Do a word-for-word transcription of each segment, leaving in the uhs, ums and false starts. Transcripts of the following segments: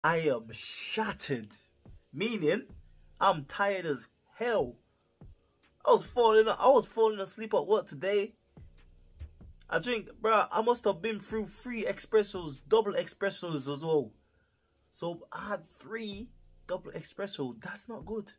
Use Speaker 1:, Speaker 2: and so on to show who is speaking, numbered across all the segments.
Speaker 1: I am shattered. Meaning, I'm tired as hell. I was falling I was falling asleep at work today. I drink, bruh, I must have been through three espressos, double espressos as well. So I had three double espresso. That's not good.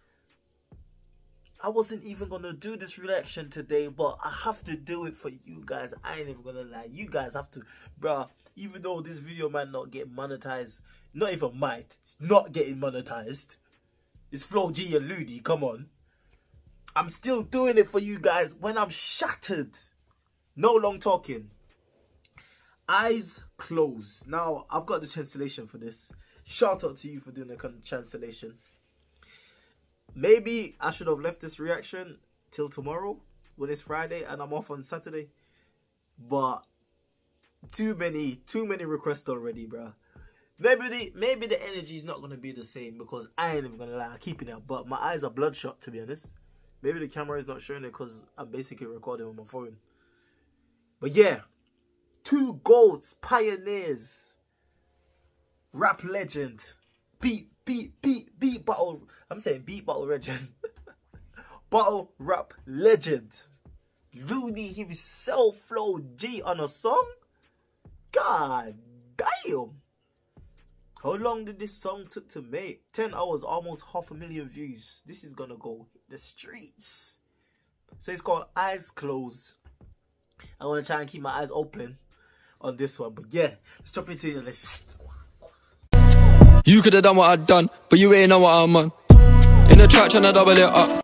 Speaker 1: I wasn't even gonna do this reaction today, but I have to do it for you guys. I ain't even gonna lie. You guys have to, bruh, even though this video might not get monetized, not even might, it's not getting monetized. It's Flo G and Looney, come on. I'm still doing it for you guys when I'm shattered. No long talking. Eyes closed. Now, I've got the translation for this. Shout out to you for doing the translation. Maybe I should have left this reaction till tomorrow when it's Friday and I'm off on Saturday. But too many, too many requests already, bruh. Maybe the, maybe the energy is not going to be the same because I ain't even going to lie. I'm keeping it. But my eyes are bloodshot, to be honest. Maybe the camera is not showing it because I'm basically recording on my phone. But yeah. Two GOATs, pioneers. Rap legend. Beat, beat, beat, beat battle. I'm saying beat battle legend. Battle rap legend. Looney himself, Flo G on a song? God damn. How long did this song took to make? ten hours, almost half a million views. This is gonna go hit the streets. So it's called Eyes Closed. I want to try and keep my eyes open on this one. But yeah, let's jump into it. Let's...
Speaker 2: You could have done what I'd done, but you ain't know what I'm on. In the track trying to double it up.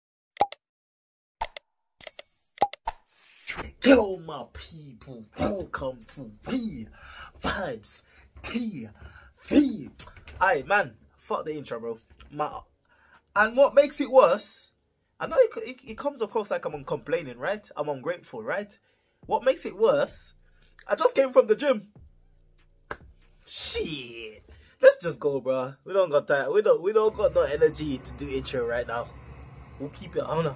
Speaker 1: Yo, my people, welcome to V Vibes T V. Aye, man, fuck the intro, bro. My, and what makes it worse, I know it, it, it comes across like I'm complaining, right? I'm ungrateful, right? What makes it worse, I just came from the gym. Shit. Let's just go, bro. We don't got time. We don't, we don't got no energy to do intro right now. We'll keep it on.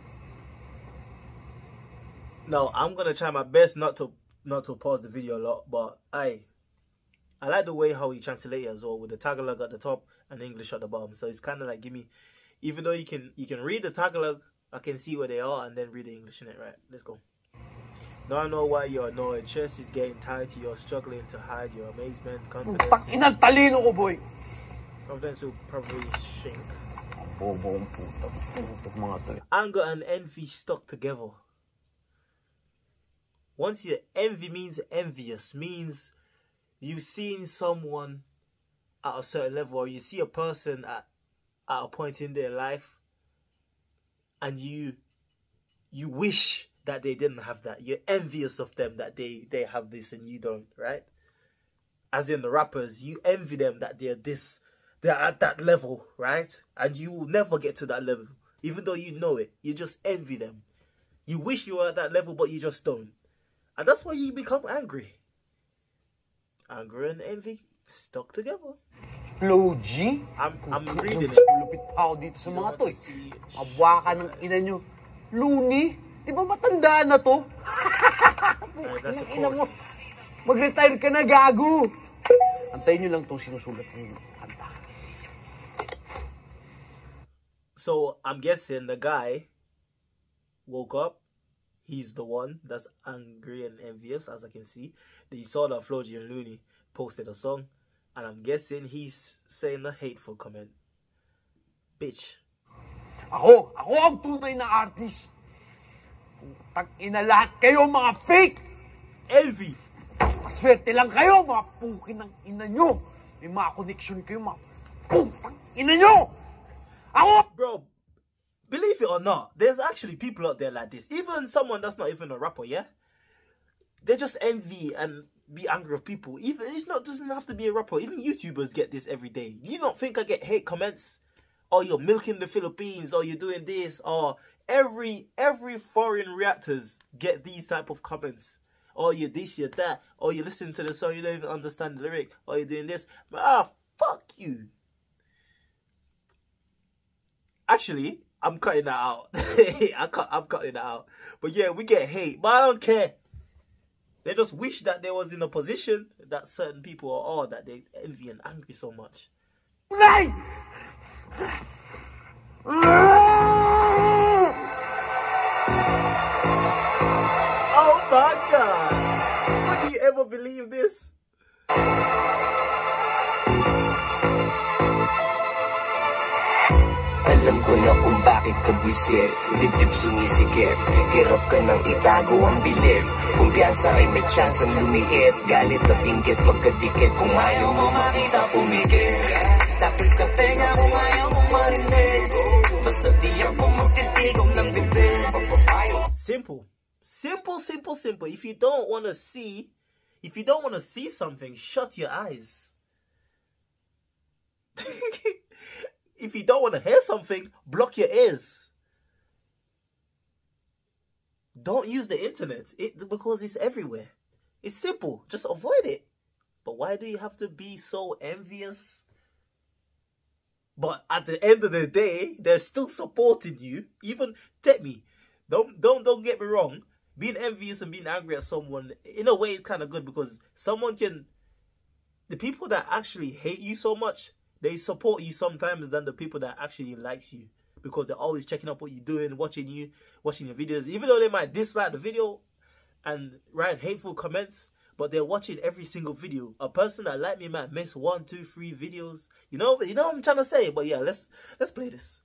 Speaker 1: No, I'm gonna try my best not to not to pause the video a lot, but I I like the way how he translated as well, with the Tagalog at the top and English at the bottom. So it's kind of like, give me, even though you can you can read the Tagalog, I can see where they are and then read the English in it. Right, let's go. Now I know why you're annoyed. Chest is getting tight. You're struggling to hide your amazement. Confidence.
Speaker 3: Talino ko, boy.
Speaker 1: Confidence will probably shrink. Anger and envy stuck together. Once your envy means envious, means you've seen someone at a certain level, or you see a person at, at a point in their life and you you wish that they didn't have that. You're envious of them that they, they have this and you don't, right? As in the rappers, you envy them that they're this, they're at that level, right? And you will never get to that level. Even though you know it, you just envy them. You wish you were at that level, but you just don't. And that's why you become angry. Anger and envy stuck together.
Speaker 3: Flo G?
Speaker 1: I'm, I'm reading it.
Speaker 3: Lupit pa ako dito sa mga to eh. Abwa ka ng ina nyo. Looney? Di ba matanda na to?
Speaker 1: That's of
Speaker 3: Ina mo.
Speaker 1: course.
Speaker 3: Mag-retire ka na, gago. Antayin nyo lang itong sinusulat ng kanta.
Speaker 1: So, I'm guessing the guy woke up. He's the one that's angry and envious, as I can see. He saw that Flo G and Looney posted a song. And I'm guessing he's saying a hateful comment. Bitch.
Speaker 3: Ako, ako ang tunay na artist. Putang ina lahat kayo, mga fake.
Speaker 1: Envy.
Speaker 3: Maswerte lang kayo, mga pukin ng ina nyo. May mga connection kayo, mga putang ina nyo. Ako!
Speaker 1: Bro, believe it or not, there's actually people out there like this. Even someone that's not even a rapper, yeah? They just envy and be angry with people. Even it's not doesn't have to be a rapper. Even YouTubers get this every day. You don't think I get hate comments? Or you're milking the Philippines, or you're doing this, or every every foreign reactors get these type of comments. Or you're this, you're that, or you listen to the song, you don't even understand the lyric, or you're doing this. Ah, fuck you. Actually, I'm cutting that out. I cut, I'm cutting that out. But yeah, we get hate, but I don't care. They just wish that they was in a position that certain people are, or that they envy and angry so much.
Speaker 3: Nay!
Speaker 1: Oh my God! Would you ever believe this?
Speaker 4: Alam ko na kung bakit ka buisit, dibdib sumisikip, hirap ka nang itago ang bilib. Kumpiyansa ay may chance ang lumiit, galit at inggit magkadikit. Kung ayaw mo makita pumigil, tapos ka tenga kung ayaw mo marinig. Basta di ako magtitigom ng bibig.
Speaker 1: Simple. Simple, simple, simple. If you don't want to see, if you don't want to see something, shut your eyes. If you don't want to hear something, block your ears. Don't use the internet it, because it's everywhere. It's simple. Just avoid it. But why do you have to be so envious? But at the end of the day, they're still supporting you. Even, take me, don't, don't, don't get me wrong. Being envious and being angry at someone, in a way, is kind of good because someone can... The people that actually hate you so much, they support you sometimes than the people that actually likes you, because they're always checking up what you're doing, watching you, watching your videos. Even though they might dislike the video and write hateful comments, but they're watching every single video. A person that like me might miss one, two, three videos. You know, you know what I'm trying to say. But yeah, let's let's play this.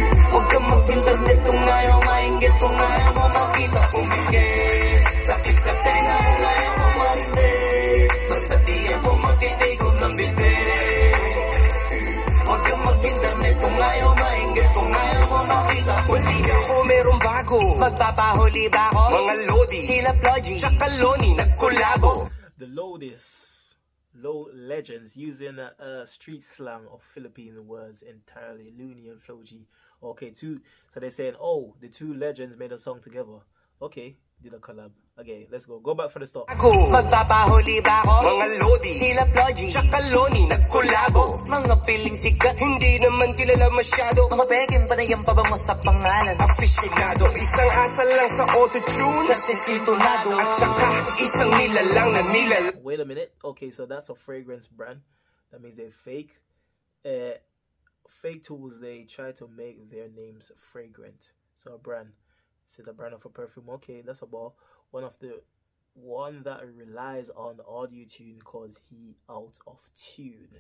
Speaker 1: The Lodis, Low Legends, using a uh, street slang of Philippine words entirely, Looney and Floji. Okay, two. So they're saying, oh, the two legends made a song together. Okay, did a collab. Okay, let's go. Go back for the start.
Speaker 4: Magpapahuli ba ako? Mga Lodi, sila Plogy, tsaka Loni, nagkolabo. Mga piling sikat, hindi naman kilala masyado. Mga peking panayang pabango sa pangalan. Aficionado, isang asal lang sa auto-tune. Kasi sintonado, at tsaka isang nilalang na nilalang.
Speaker 1: Wait a minute. Okay, so that's a fragrance brand. That means they're fake. Uh, fake tools, they try to make their names fragrant. So a brand. This is a brand of a perfume. Okay, that's a ball. One of the one that relies on audio tune cause he out of tune.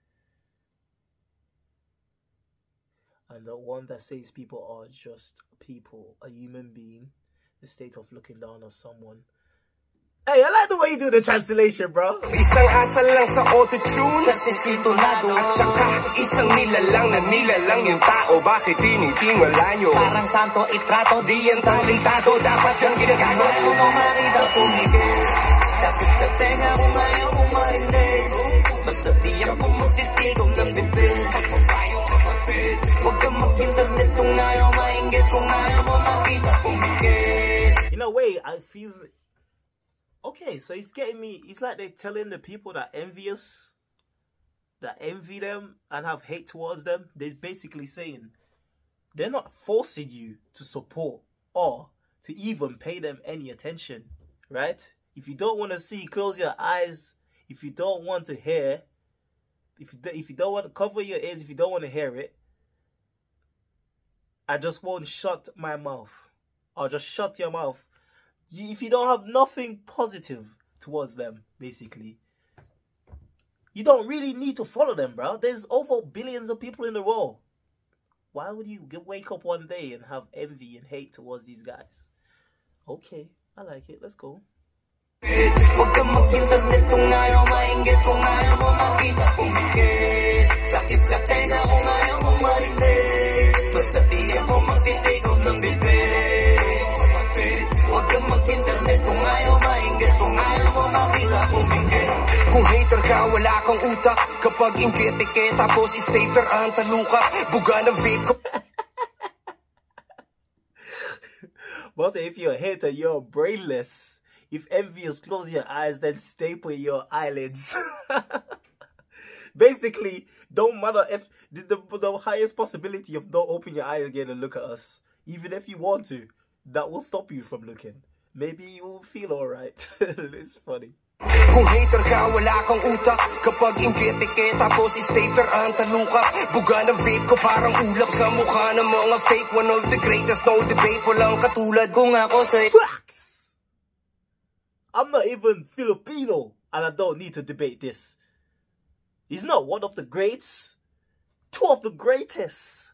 Speaker 1: And the one that says people are just people, a human being, the state of looking down on someone. Hey, I like the way you do the translation, bro.
Speaker 4: Isang asal lang sa auto-tune. Kasi sintonado. At saka isang nilalang na nilalang yung tao. Bakit tinitingala nyo? Parang santo itrato. Di yan talentado. Dapat yung ginagawa. Ayaw mo makita pumigil. Tapos sa tenga kung ayaw mo marinig. Basta di ako magtitigom ng bibig. Ayaw kapatid. Huwag kang mag-internet kung ayaw maingit. Kung ayaw mo makita pumigil.
Speaker 1: In a way, I feel... Okay, so it's getting me, it's like they're telling the people that envious, that envy them and have hate towards them, they're basically saying, they're not forcing you to support or to even pay them any attention, right? If you don't want to see, close your eyes. If you don't want to hear, if you, if you don't want to cover your ears, if you don't want to hear it, I just won't shut my mouth. I'll just shut your mouth. If you don't have nothing positive towards them, basically, you don't really need to follow them, bro. There's over billions of people in the world. Why would you get, wake up one day and have envy and hate towards these guys? Okay, I like it. Let's go.
Speaker 4: Huwag kang mag-internet kung ayaw maingit. Kung ayaw mo makita pumigil. Bakit ka tenga kung ayaw mo marinig. Basta di ako magtitigom ng bibig. Huwag kang mag-internet kung ayaw maingit. Kung ayaw mo makita pumigil. Kung hater ka, wala kang utak. Kapag ingit-ike, tapos is-taper ang taluka. Buga ng vape ko.
Speaker 1: Boss, if you're a hater, you're brainless. If envious, close your eyes, then staple your eyelids. Basically, don't matter if the, the, the highest possibility of don't open your eyes again and look at us. Even if you want to, that will stop you from looking. maybe you will feel alright. It's funny.
Speaker 4: Kung hater ka, wala kang utak. Kapag inggit, pike, tapos i-staper ang talukap. Buga ng vape ko parang ulap sa mukha ng mga fake. One of the greatest, no debate. Walang katulad kung ako sa'y
Speaker 1: facts. I'm not even Filipino, and I don't need to debate this. He's not one of the greats. Two of the greatest.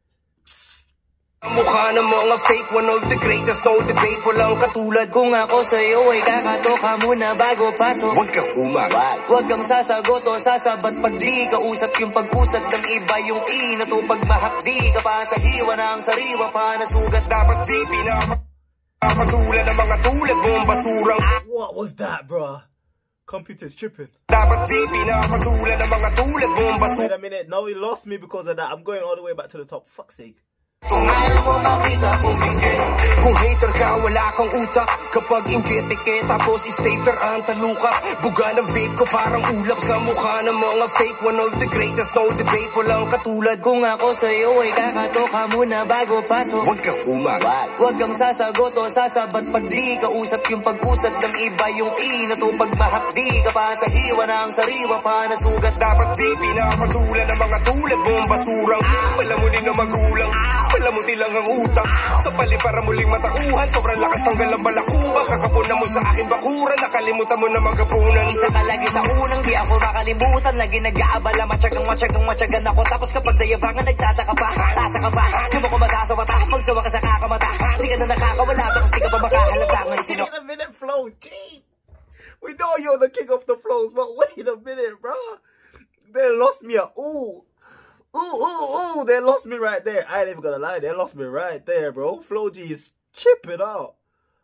Speaker 4: Mukha ng mga fake, one of the greatest, no debate. Walang katulad kung ako sa'yo ay kakatoka muna bago pasok. Huwag kang umawag, huwag kang sasagot o sasabat pag di kausap yung pag-usap ng iba yung inato pagmahakdi ka pa sa hiwa ng sariwa pa na sugat. Dapat di pinapatulan ng mga tulad mong basurang.
Speaker 1: What was that, bro? Computer's tripping.
Speaker 4: Dapat di pinapatulan ng mga tulad mong basura.
Speaker 1: Wait a minute, no, he lost me because of that. I'm going all the way back to the top. Fuck's sake.
Speaker 4: Kung ayaw mo makita, pumingin. Kung hater ka, wala kang utak. Kapag inggit, pike, tapos i-staper ang talukap. Buga ng vape ko parang ulap sa mukha ng mga fake. One of the greatest, no debate. Walang katulad kung ako sa'yo ay kakatoka muna bago pasok. Huwag kang umawag, huwag kang sasagot o sasabat pag di kausap yung pag-usap ng iba yung inato pagmahakdi ka pa sa hiwa ng sariwa pa na sugat. Dapat di pinapatulan ng mga tulad mong basurang. Palamunin na magulang, palamuti lang ang utak. Sa palipara muling matauhan, sobrang lakas tanggal ang balakuba. Kakapunan mo sa aking bakuran, nakalimutan mo na magapunan. Isa ka lagi sa unang, di ako makalimutan. Lagi nag-aabala, matyagang matyagang matyagan ako. Tapos kapag dayabangan, nagtataka pa, tasa ka pa. Di mo ko masasawa ta, magsawa ka sa kakamata. Di ka na nakakawala, tapos di ka pa makahalata. Ngayon sino?
Speaker 1: Wait a minute, Flo G. We know you're the king of the flows, but wait a minute, bro. They lost me at ooh. Ooh, ooh, ooh, they lost me right there. I ain't even gonna lie, they lost me right there, bro. Flo G is chipping out.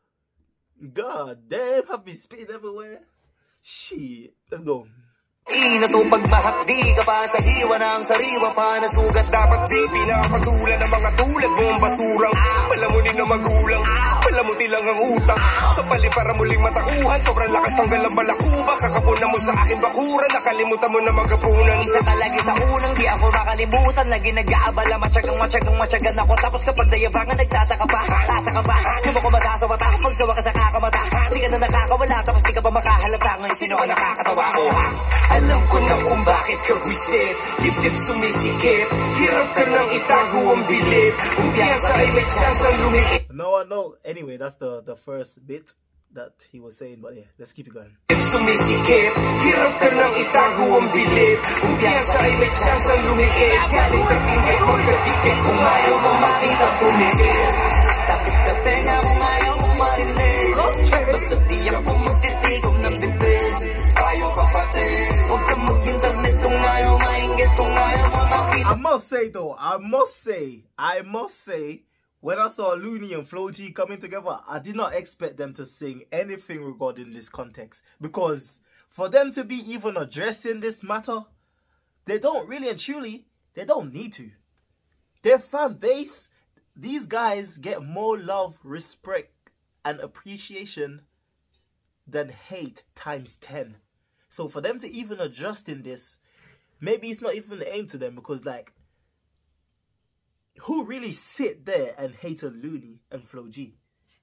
Speaker 1: God damn, have me spitting everywhere. Shit, let's go.
Speaker 4: Inato pagmahakdi ka pa sa hiwa ng sariwa pa na sugat. Dapat di pinapatulan ng mga tulad mong basurang. Palamunin na magulang, palamuti lang ang utak. Sa palipara muling matauhan, sobrang lakas tanggal ang balakuba. Kakapunan mo sa aking bakuran, nakalimutan mo na magapunan. Isa ka lagi sa unang, di ako makalimutan. Lagi nag-aabala, matyagang matyagang matyagan ako. Tapos kapag dayabangan, nagtataka pa, tasa ka pa. Di mo ko masasawa ta, magsawa ka sa kakamata. Di ka na nakakawala, tapos di ka pa makahalata. Ngayon sino ka nakakatawa ko, ha? Alam ko na kung bakit ka wisit. Dip-dip sumisikip, hirap ka nang itago ang bilip. Kumpiyansa ay may chance ang lumiit.
Speaker 1: No, no. Anyway, that's the, the first bit that he was saying, but yeah, let's keep it going.
Speaker 4: Dip sumisikip, hirap ka nang itago ang bilip. Kumpiyansa ay may chance ang lumiit. Galit at inggit, magkatikit. Kung ayaw mo makita, tumigil. Tapos na tenga kung ayaw mo marinig. Basta di ako magtitigom ng bibig. Tayo kapatid.
Speaker 1: I must say though, I must say, I must say, when I saw Looney and Flo G coming together, I did not expect them to sing anything regarding this context. Because for them to be even addressing this matter, they don't really and truly, they don't need to. Their fan base, these guys get more love, respect, and appreciation than hate times ten. So for them to even adjust in this, maybe it's not even the aim to them, because like, who really sit there and hate on Looney and Flo G?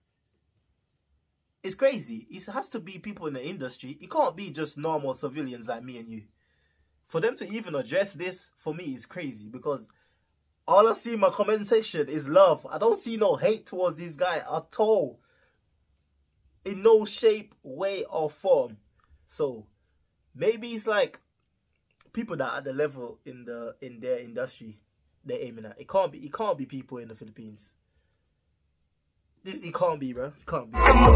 Speaker 1: It's crazy. It has to be people in the industry. It can't be just normal civilians like me and you. For them to even address this, for me, is crazy, because all I see in my comment section is love. I don't see no hate towards this guy at all. In no shape, way, or form. So maybe it's like people that are at the level in the in their industry they're aiming at. It can't be. It can't be people in the Philippines. This it can't be, bro. It can't be.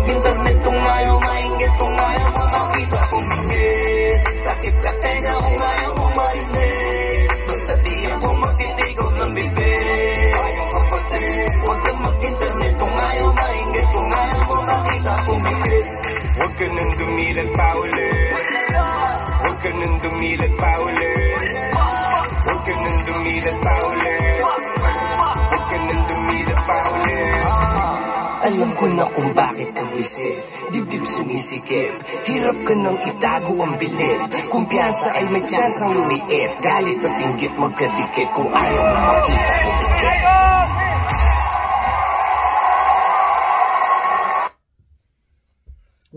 Speaker 4: Huwag ka nang dumilat pa ulit. Huwag ka nang dumilat pa ulit. Huwag ka nang dumilat pa ulit. Huwag ka nang dumilat pa ulit. Alam ko na kung bakit ka wisit. Dibdib sumisikip, hirap ka nang itago ang bilib. Kumpiyansa ay may chance ang lumiit. Galit at inggit magkadikit. Kung ayaw mo makita, tumikit.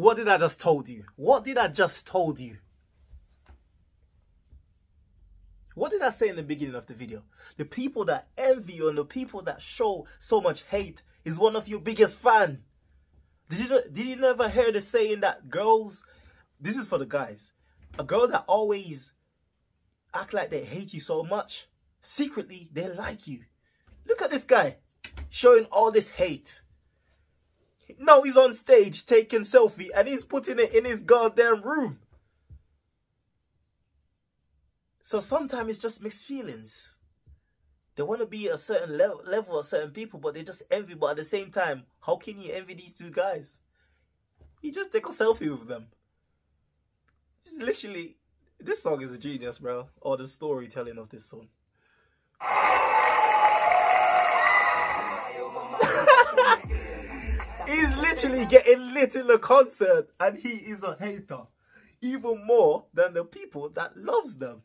Speaker 1: What did I just told you? What did I just told you? What did I say in the beginning of the video? The people that envy you and the people that show so much hate is one of your biggest fans. Did you, did you never hear the saying that girls, this is for the guys, a girl that always act like they hate you so much, secretly they like you. Look at this guy showing all this hate. Now he's on stage taking selfie and he's putting it in his goddamn room. So sometimes it's just mixed feelings. They want to be a certain level, level of certain people, but they just envy. But at the same time, how can you envy these two guys? You just take a selfie with them. It's literally, this song is a genius, bro. Or the storytelling of this song. He's literally getting lit in the concert, and he is a hater. Even more than the people that loves them.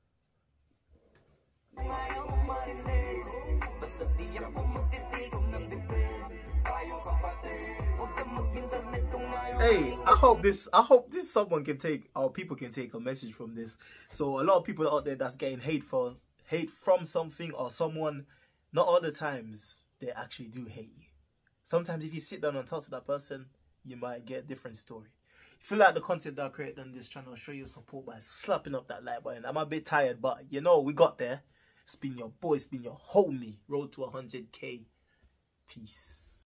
Speaker 1: Hey, I hope this I hope this someone can take, or people can take a message from this. So a lot of people out there that's getting hate for hate from something or someone, not all the times they actually do hate you. Sometimes if you sit down and talk to that person, you might get a different story. If you like the content that I create on this channel, show your support by slapping up that like button. I'm a bit tired, but you know, we got there. It's been your boy, it's been your homie. Road to one hundred K. Peace.